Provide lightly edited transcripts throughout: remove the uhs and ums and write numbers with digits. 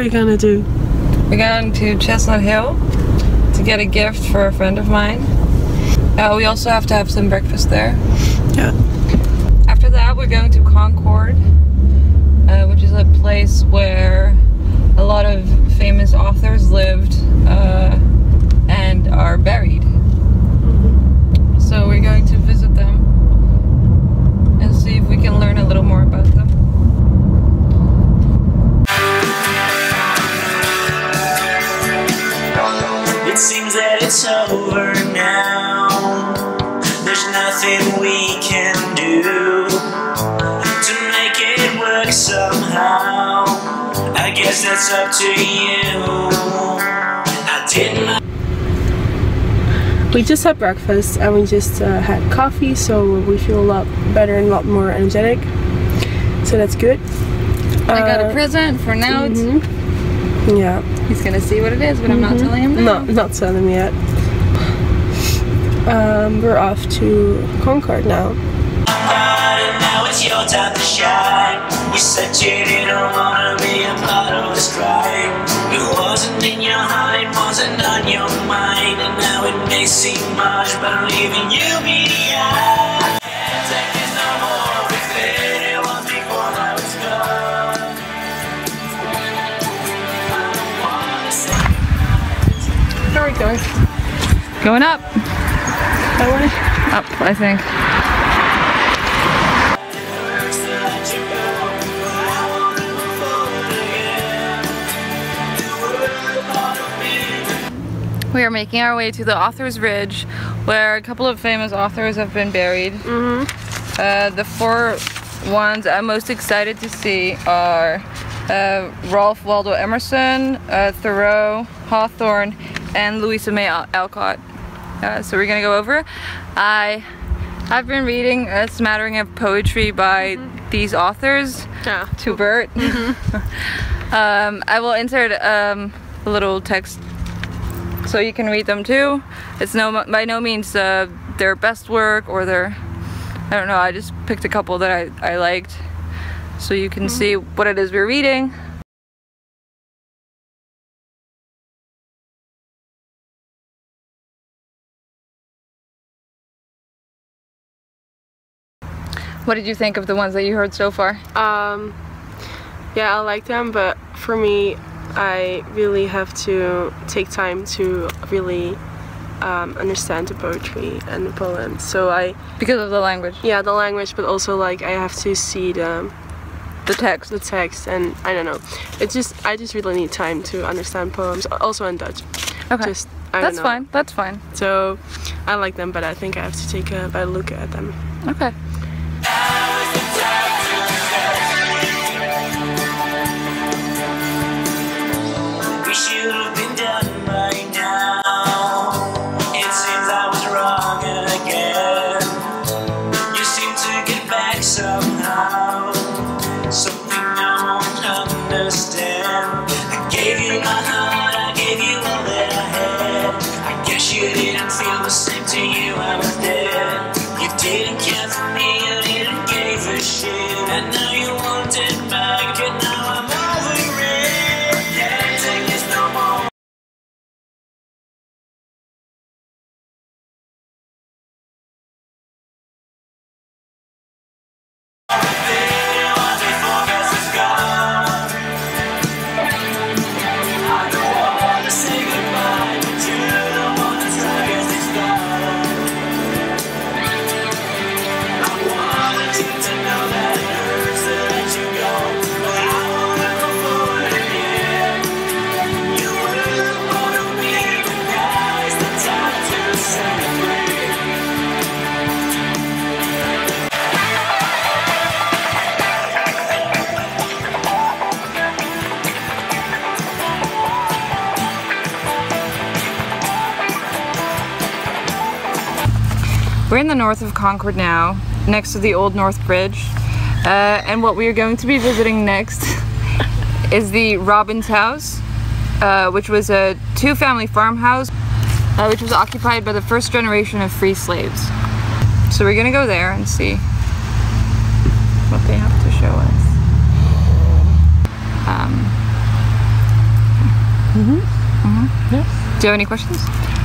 we gonna do? We're going to Chestnut Hill to get a gift for a friend of mine. We also have to have some breakfast there. Yeah. After that, we're going to Concord, which is a place where a lot of famous authors lived and are buried. So we're going to visit them and see if we can learn a little more about them. It seems that it's over now. There's nothing we can do to make it work somehow. I guess that's up to you. I didn't. We just had breakfast and we just had coffee, so we feel a lot better and a lot more energetic. So that's good. I got a present for now. Yeah. He's gonna see what it is, but I'm not telling him now. No, not telling him yet. We're off to Concord now. And now it's your time to shine. You said you didn't wanna be a part of this crime. It wasn't in your heart, it wasn't on your mind. And now it may seem much, but I'm leaving you behind. Can't take this no more. We said it once before, now it's gone. I don't wanna say goodnight. Where are we going? Going up. That way? Up, I think. We are making our way to the Author's Ridge, where a couple of famous authors have been buried. The four ones I'm most excited to see are Walden Emerson, Thoreau, Hawthorne, and Louisa May Alcott. So we're gonna go over. I've been reading a smattering of poetry by these authors to Bert. I will insert a little text so you can read them too. It's by no means their best work or their, I don't know, I just picked a couple that I liked so you can see what it is we're reading. What did you think of the ones that you heard so far? Yeah, I like them, but for me, I really have to take time to really understand the poetry and the poems. So because of the language. Yeah, the language, but also like I have to see the text. The text, and I don't know. I just really need time to understand poems, also in Dutch. Okay. That's fine. That's fine. So I like them, but I think I have to take a better look at them. Okay. We should have been done by now. It seems I was wrong again. You seem to get back somehow. Something I won't understand. I gave you my heart, I gave you all that I had. I guess you didn't feel the same to you, I was dead. You didn't care for me, you didn't give a shit. And now you want it back, and now I'm over it. Can't take this no more. We're in the north of Concord now, next to the Old North Bridge, and what we are going to be visiting next is the Robbins House, which was a two-family farmhouse, which was occupied by the first generation of free slaves. So we're gonna go there and see what they have to show us. Yeah. Do you have any questions?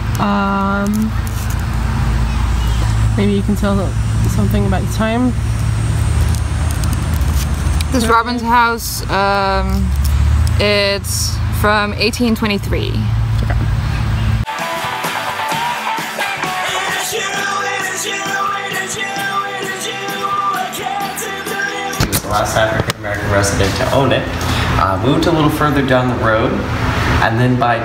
Maybe you can tell something about the time. This Robbins House, it's from 1823. He was the last African American resident to own it. Moved a little further down the road, and then by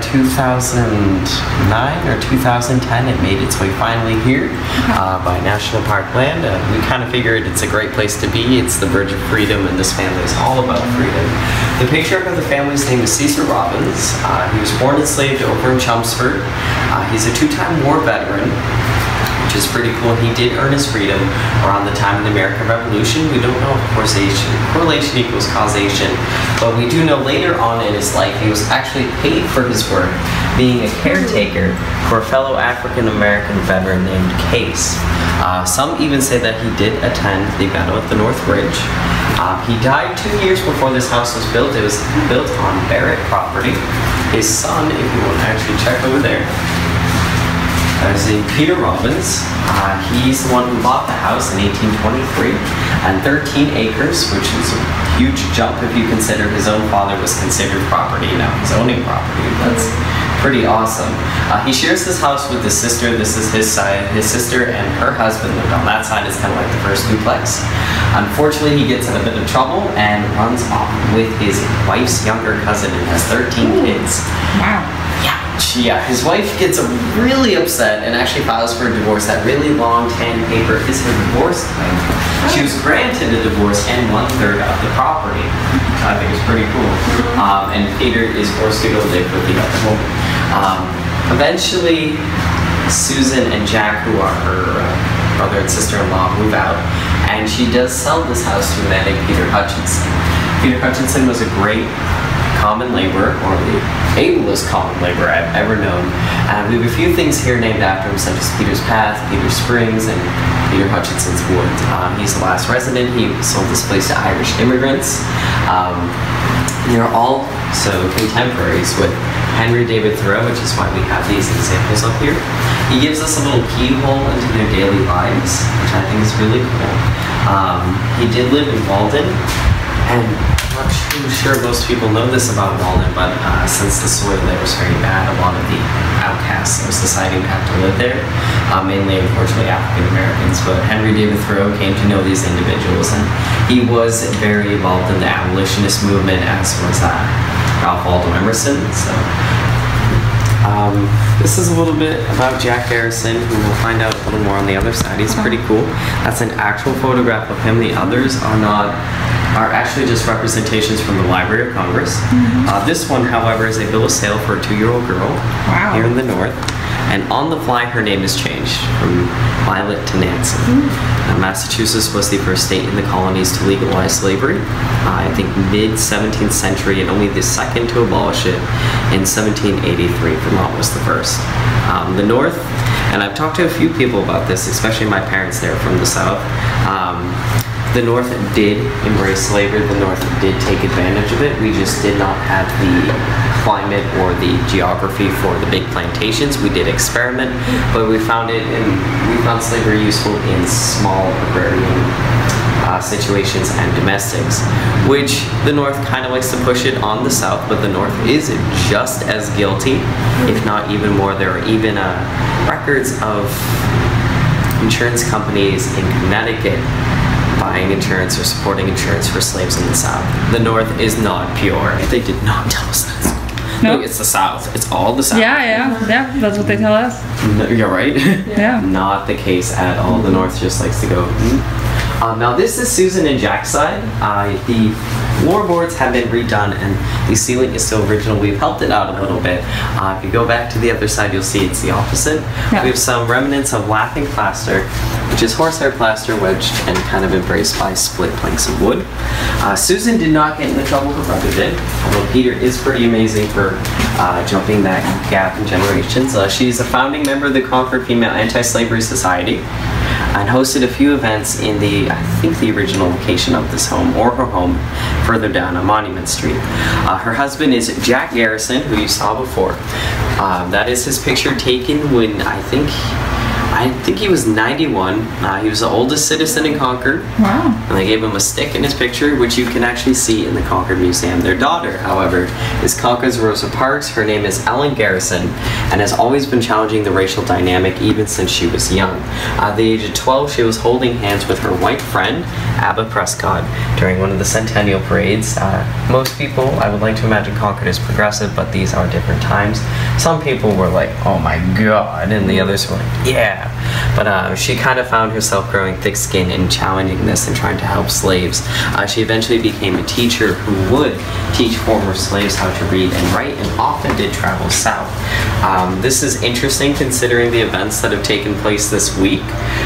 2009 or 2010 it made its way finally here by National Park land. We kind of figured it's a great place to be. It's the verge of freedom, and this family is all about freedom. The patriarch of the family's name is Cecil Robbins. He was born enslaved over in Chelmsford. He's a two-time war veteran, which is pretty cool. He did earn his freedom around the time of the American Revolution. We don't know if correlation equals causation, but we do know later on in his life he was actually paid for his work being a caretaker for a fellow African American veteran named Case. Some even say that he did attend the battle at the North Ridge. He died 2 years before this house was built. It was built on Barrett property. His son, if you want to actually check over there, is named Peter Robbins. He's the one who bought the house in 1823 and 13 acres, which is a huge jump if you consider his own father was considered property, now he's owning property. That's pretty awesome. He shares this house with his sister. This is his side. His sister and her husband lived on that side. It's kind of like the first duplex. Unfortunately, he gets in a bit of trouble and runs off with his wife's younger cousin and has 13 kids. Wow. Yeah, his wife gets really upset and actually files for a divorce. That really long tan paper is her divorce claim. She was granted a divorce and 1/3 of the property, which I think is pretty cool. And Peter is forced to go live with the other woman. Eventually, Susan and Jack, who are her brother and sister-in-law, move out, and she does sell this house to a man named Peter Hutchinson. Peter Hutchinson was a great common laborer, or the ablest common laborer I've ever known. We have a few things here named after him, such as Peter's Path, Peter's Springs, and Peter Hutchinson's Wood. He's the last resident. He sold this place to Irish immigrants. They're all contemporaries with Henry David Thoreau, which is why we have these examples up here. He gives us a little keyhole into their daily lives, which I think is really cool. He did live in Walden, and I'm not too sure most people know this about Walden, but since the soil there was very bad, a lot of the outcasts of society would have to live there, mainly, unfortunately, African Americans. But Henry David Thoreau came to know these individuals, and he was very involved in the abolitionist movement, as was Walden Emerson. So this is a little bit about Jack Garrison, who we'll find out a little more on the other side. He's pretty cool. That's an actual photograph of him. The others are actually just representations from the Library of Congress. This one, however, is a bill of sale for a 2-year-old girl here in the north. And on the fly, her name is changed from Violet to Nancy. Massachusetts was the first state in the colonies to legalize slavery. I think mid-17th century, and only the second to abolish it in 1783. Vermont was the first. The North, and I've talked to a few people about this, especially my parents there from the South. The North did embrace slavery. The North did take advantage of it. We just did not have the climate or the geography for the big plantations. We did experiment, but we found slavery useful in small agrarian situations and domestics, which the North kind of likes to push it on the South, but the North is just as guilty, if not even more. There are even records of insurance companies in Connecticut buying insurance or supporting insurance for slaves in the South. The North is not pure. They did not tell us that. No, it's the South. It's all the South. Yeah, that's what they tell us. You're right. Yeah. Not the case at all. The North just likes to go. Now this is Susan and Jack's side. The floorboards have been redone and the ceiling is still original. We've helped it out a little bit. If you go back to the other side, you'll see it's the opposite. Yeah. We have some remnants of laughing plaster, which is horsehair plaster wedged and kind of embraced by split planks of wood. Susan did not get in the trouble her brother did, although Peter is pretty amazing for jumping that gap in generations. She's a founding member of the Concord Female Anti-Slavery Society. and hosted a few events in the, I think, the original location of this home, or her home, further down on Monument Street. Her husband is Jack Garrison, who you saw before. That is his picture taken when I think he was 91. He was the oldest citizen in Concord. Wow. And they gave him a stick in his picture, which you can actually see in the Concord Museum. Their daughter, however, is Concord's Rosa Parks. Her name is Ellen Garrison, and has always been challenging the racial dynamic even since she was young. At the age of 12, she was holding hands with her white friend, Abba Prescott, during one of the centennial parades. Most people, I would like to imagine Concord is progressive, but these are different times. Some people were like, oh my god, and the others were like, yeah. But she kind of found herself growing thick-skinned and challenging this and trying to help slaves. She eventually became a teacher who would teach former slaves how to read and write, and often did travel south. This is interesting considering the events that have taken place this week.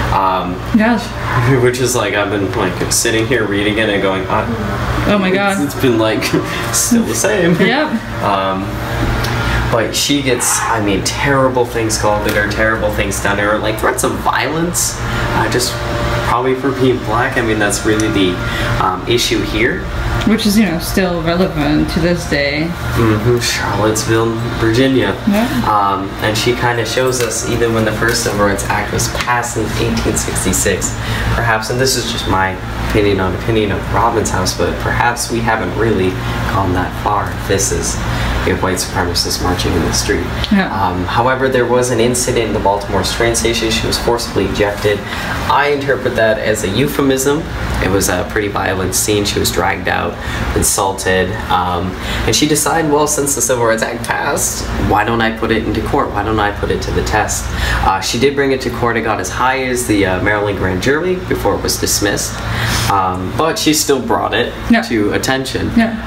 Yes. Which is like, I've been like sitting here reading it and going, oh my god. It's been like still the same. Yep. But she gets, I mean, terrible things called at her, terrible things done to her, like threats of violence, just probably for being black. I mean, that's really the issue here. Which is, you know, still relevant to this day. Charlottesville, Virginia. Yeah. And she kind of shows us, even when the first Civil Rights Act was passed in 1866, perhaps, and this is just my opinion of Robbins House, but perhaps we haven't really gone that far. This is a white supremacist marching in the street. Yeah. However, there was an incident in the Baltimore train station. She was forcibly ejected. I interpret that as a euphemism. It was a pretty violent scene. She was dragged out, insulted, and she decided, well, since the Civil Rights Act passed, why don't I put it into court? Why don't I put it to the test? She did bring it to court. It got as high as the Maryland grand jury before it was dismissed, but she still brought it to attention.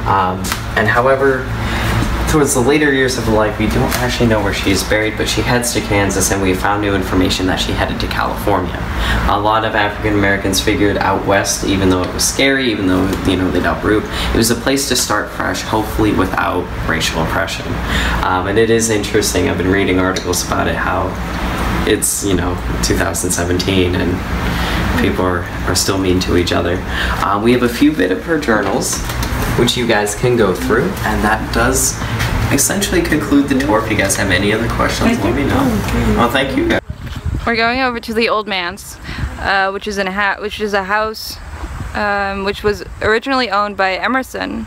And however, towards the later years of her life, we don't actually know where she is buried, but she heads to Kansas, and we found new information that she headed to California. A lot of African Americans figured out west, even though it was scary, even though, you know, they'd uproot, it was a place to start fresh, hopefully without racial oppression. And it is interesting. I've been reading articles about it, how it's, you know, 2017 and people are still mean to each other. We have a few bit of her journals, which you guys can go through, and that does essentially conclude the tour. If you guys have any other questions, let me know. Oh, thank you guys. We're going over to the Old Manse, which is a house which was originally owned by Emerson,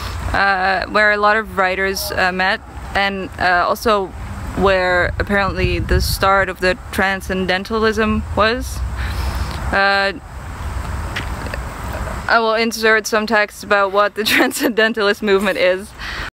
where a lot of writers met, and also where apparently the start of the transcendentalism was. I will insert some text about what the transcendentalist movement is.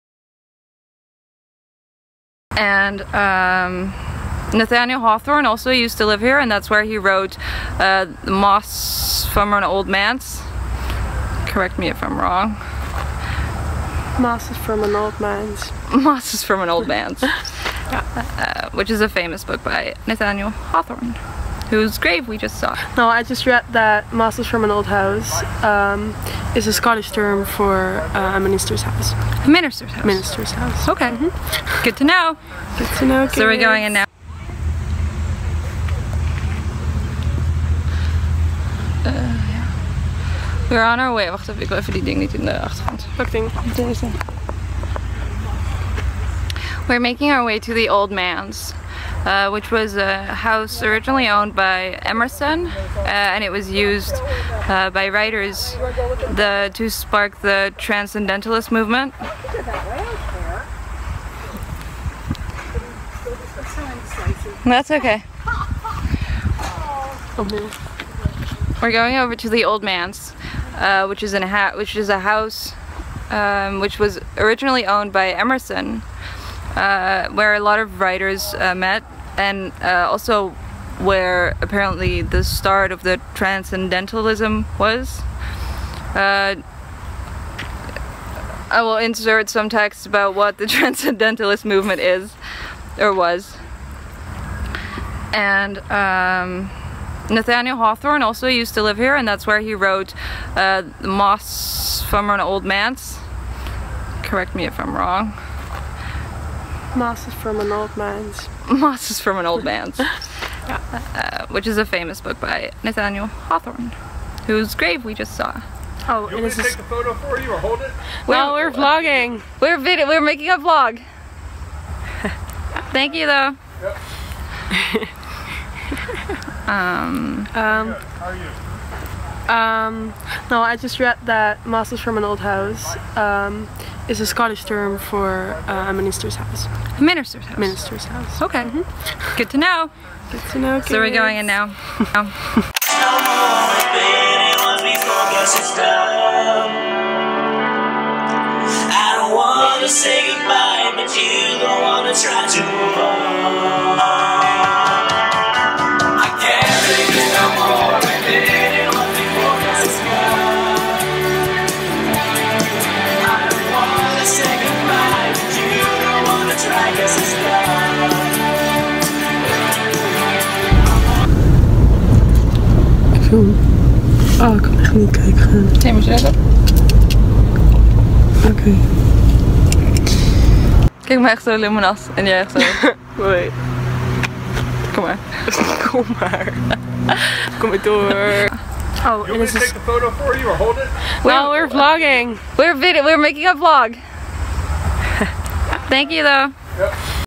And Nathaniel Hawthorne also used to live here, and that's where he wrote the Moss from an Old Manse. Correct me if I'm wrong. Moss is from an Old Manse. Moss is from an Old Manse. Which is a famous book by Nathaniel Hawthorne, whose grave we just saw. No, I just read that Moss is from an old house is a Scottish term for a minister's house. A minister's house? Minister's house. Okay. Good to know. Good to know, kids. So we're going in now. Ja. We're on our way. Wacht even, ik wil even die ding niet in de achtergrond. Welk ding? Deze. We're making our way to the Old Manse, which was a house originally owned by Emerson, and it was used by writers to spark the transcendentalist movement. That's okay. We're going over to the Old Manse, which is a house which was originally owned by Emerson, where a lot of writers met, and also where apparently the start of the transcendentalism was. I will insert some text about what the transcendentalist movement is, or was. And Nathaniel Hawthorne also used to live here, and that's where he wrote the Moss from an Old Manse. Correct me if I'm wrong. Moss is from an Old Manse. Moss is from an Old Manse. which is a famous book by Nathaniel Hawthorne, whose grave we just saw. Oh, You want me to take the photo for you or hold it? Well, we're vlogging. We're making a vlog. Thank you though. Yep. How are you? No, I just read that Masters from an Old House is a Scottish term for a minister's house. A minister's house. Minister's house. Okay. Good to know. Good to know. So we're going in now. I don't wanna say goodbye, but you don't wanna try to move on. I can't take it no more, and anyone before us is gone. I don't wanna say goodbye, but you don't wanna try, 'cause it's gone. Ik film. Oh, ik kan echt niet kijken. Neem maar zo. Oké. Kijk me echt zo luminas en jij echt zo. Wait. Kom maar. Kom maar. Kom maar door. Oh, You want me to take the photo for you or hold it? Well, we're vlogging. We're making a vlog. Thank you though. Yep.